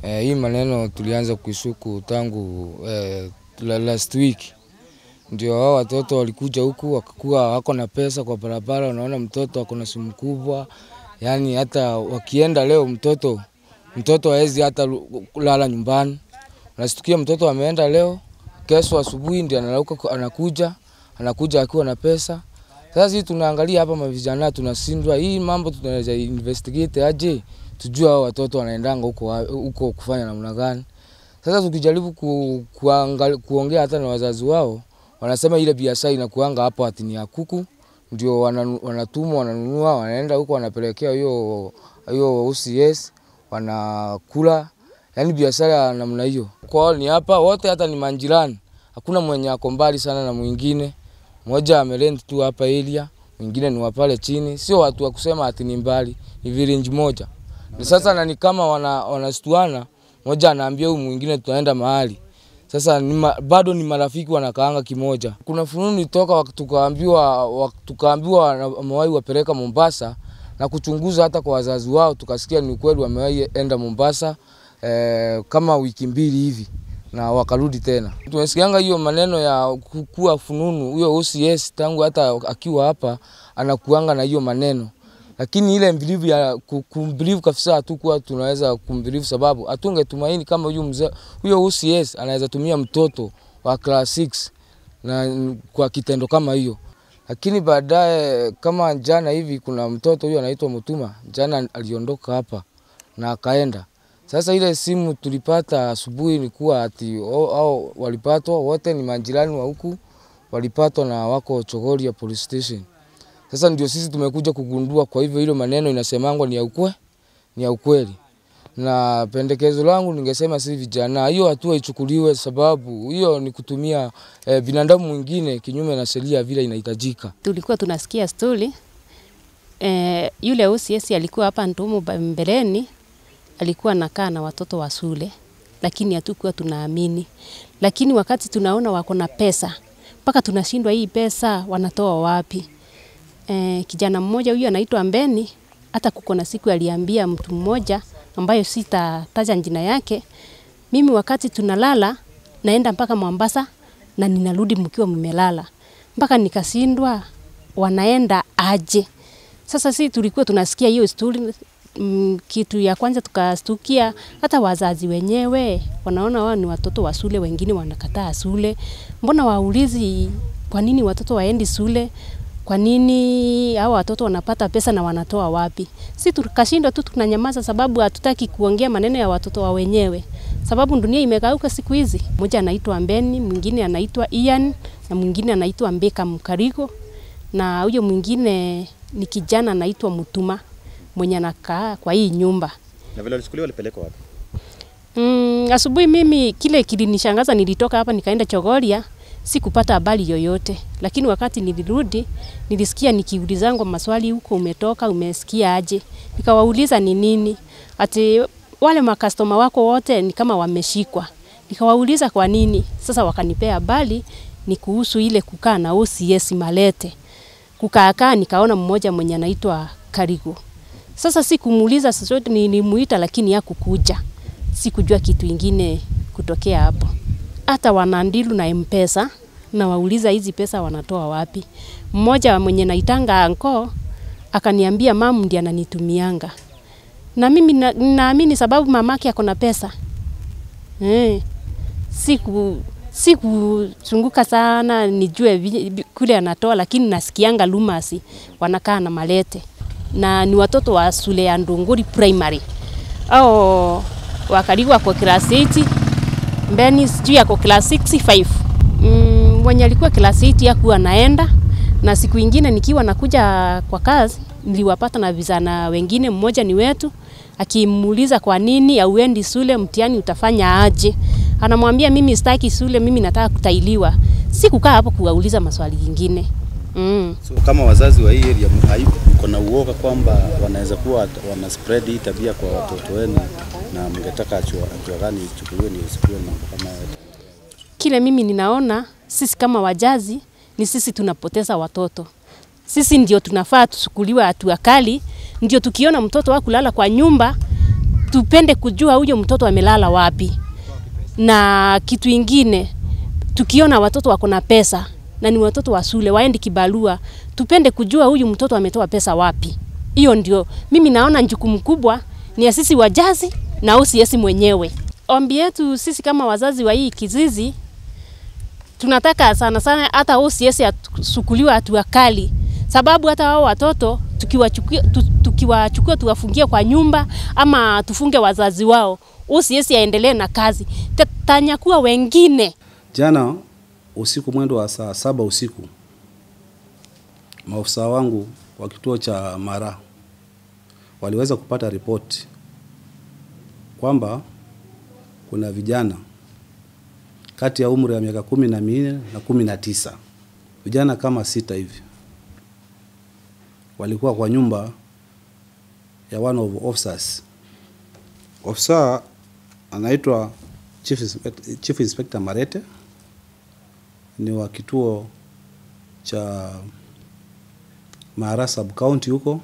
Hii maneno tulianza kuisuku tangu last week. Ndio hao watoto walikuja huku wakakuwa wako na pesa kwa barabara, unaona mtoto ako na simu kubwa. Yaani hata wakienda leo mtoto haezi hata kulala nyumbani. Unashtukia mtoto ameenda leo, kesho asubuhi ndio anakuja akiwa na pesa. Sasa sisi tunaangalia hapa mavijana tunashindwa hii mambo tunaweza investigate aje tujue hao watoto wanaendanga huko kufanya namna gani. Sasa tukijaribu kuongea hata na wazazi wao, wanasema ile biashara inakuanga hapo ati ni ya kuku, ndio wanatumwa wananunua wanaenda huko wanapelekea hiyo OCS wanakula, yani biashara namna hiyo. Kwao ni hapa wote hata ni manjirani, hakuna mwenye ako mbali sana na mwingine. Mmoja amerent tu hapa area, mwingine ni wa pale chini, sio watu wa kusema ati ni mbali, ni village moja. Sasa na ni kama wanastuana, mmoja anaambia huyu mwingine tunaenda mahali. Sasa bado ni marafiki wanakaanga kimoja. Kuna fununu toka tukaambiwa wamewahi wapeleka Mombasa na kuchunguza hata kwa wazazi wao, tukasikia ni kweli wamewahi enda Mombasa kama wiki 2 hivi na wakarudi tena. Tumesikianga hiyo maneno ya kukua fununu, huyo OCS tangu hata akiwa hapa anakuanga na hiyo maneno. Lakini ile believe ya kumbelieve kabisa hatukuwa tunaweza kumbelieve, sababu hatungetumaini kama huyo OCS anaweza tumia mtoto wa class 6 na kwa kitendo kama hiyo. Lakini baadaye kama jana hivi kuna mtoto huyo anaitwa Mutuma, jana aliondoka hapa na akaenda. Sasa ile simu tulipata asubuhi ni kuwa ati au walipatwa wote ni majirani wa huku, walipatwa na wako Chogoria police station. Sasa ndio sisi tumekuja kugundua, kwa hivyo hilo maneno inasemangwa ni ya ukweli. Na pendekezo langu ningesema sisi vijana hiyo hatua ichukuliwe, sababu hiyo ni kutumia binadamu mwingine kinyume na sheria vile inahitajika. Tulikuwa tunasikia story yule OCS alikuwa hapa Ntumu mbeleni, alikuwa anakaa na watoto wa shule, lakini hatukuwa tunaamini. Lakini wakati tunaona wako na pesa, mpaka tunashindwa hii pesa wanatoa wapi? Kijana mmoja huyo anaitwa Mbeni, hata kuko na siku aliambia mtu mmoja ambayo sitataja jina yake, mimi wakati tunalala naenda mpaka Mombasa na ninarudi mkiwa mmelala. Mpaka nikashindwa wanaenda aje. Sasa sisi tulikuwa tunasikia hiyo story, kitu ya kwanza tukastukia hata wazazi wenyewe wanaona wao ni watoto wa shule, wengine wanakataa shule. Mbona waulizi kwa nini watoto waendi shule? Kwa nini hao watoto wanapata pesa na wanatoa wapi? Sisi tukashindwa tu tunanyamaza, sababu hatutaki kuongea maneno ya watoto wa wenyewe. Sababu dunia imegeuka siku hizi. Mmoja anaitwa Mbeni, mwingine anaitwa Ian na mwingine anaitwa Mbeka Mkarigo, na huyo mwingine ni kijana anaitwa Mutuma mwenye anakaa kwa hii nyumba. Na vile walichukuliwa walipelekwa wapi? Asubuhi mimi kile kilinishangaza, nilitoka hapa nikaenda Chogoria, sikupata habari yoyote. Lakini wakati nilirudi, nilisikia nikiulizangwa maswali, huko umetoka, umesikia aje? Nikawauliza ni nini? Ati wale makastoma wako wote ni kama wameshikwa. Nikawauliza kwa nini? Sasa wakanipea habari ni kuhusu ile kukaa na OCS Malete. Kukaa nikaona mmoja mwenye anaitwa Karigo. Sasa sikumuuliza chochote, nilimuita lakini hakukuja. Sikujua kitu ingine kutokea hapo. Hata wanandilu na M-Pesa na wauliza hizi pesa wanatoa wapi. Mmoja mwenye naitanga anko akaniambia mamu ndiye ananitumianga. Na mimi naamini sababu mamake ako na pesa. Sikuchunguka sana nijue kule anatoa, lakini nasikianga Lumasi wanakaa na Malete. Na ni watoto wa shule ya Ndunguri Primary. Au Wakarigo kwa class 8, Mbeni sijui yako class 65. Mwenye alikuwa class 8 yakuwa naenda, na siku ingine nikiwa nakuja kwa kazi niliwapata na vijana wengine, mmoja ni wetu akimuuliza kwa nini hauendi shule, mtihani utafanya aje? Anamwambia mimi sitaki shule, mimi nataka kutailiwa. Sikukaa hapo kuwauliza maswali mengine. So kama wazazi wa hii area mko na uoga kwamba wanaweza kuwa wana spread hii tabia kwa watoto wenu, na mngetaka hatua gani ichukuliwe ni usikiwe mambo kama hayo? Kile mimi ninaona sisi kama wazazi ni sisi tunapoteza watoto. Sisi ndio tunafaa tusukuliwe hatua kali, ndio tukiona mtoto wako kulala kwa nyumba tupende kujua huyo mtoto amelala wapi. Na kitu ingine, tukiona watoto wako na pesa na ni watoto wa shule waendi kibarua, tupende kujua huyu mtoto ametoa pesa wapi. Hiyo ndio mimi naona jukumu kubwa ni ya sisi wazazi na OCS mwenyewe. Ombi yetu sisi kama wazazi wa hii kizizi, tunataka sana hata OCS asukuliwe hatua kali, sababu hata hao watoto tukiwachukua tuwafungie kwa nyumba ama tufunge wazazi wao, OCS aendelee na kazi, tanyakuwa wengine. Jana usiku mwendo wa saa 7 usiku, maafisa wangu wa kituo cha Mara waliweza kupata ripoti kwamba kuna vijana kati ya umri ya miaka 14 na 19, vijana kama 6 hivi walikuwa kwa nyumba ya one of officers. Officer anaitwa Chief Inspector Marete, ni wa kituo cha Mara Sub County huko,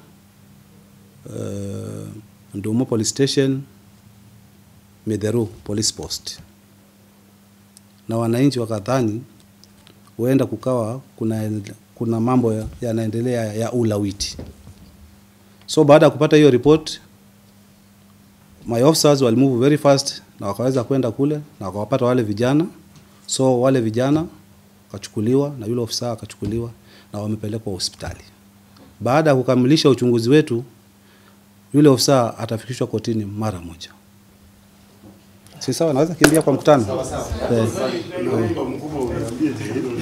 Ndumo Police Station, Medheru Police Post. Na wananchi wakadhani huenda kukawa kuna mambo yanaendelea ya ulawiti. So baada ya kupata hiyo report, my officers wali move very fast na wakaweza kwenda kule na wakawapata wale vijana. So wale vijana wakachukuliwa na yule officer akachukuliwa na wamepelekwa hospitali. Baada ya kukamilisha uchunguzi wetu, yule officer atafikishwa kotini mara moja. Si sawa, naweza kimbia kwa mkutano. Sawa.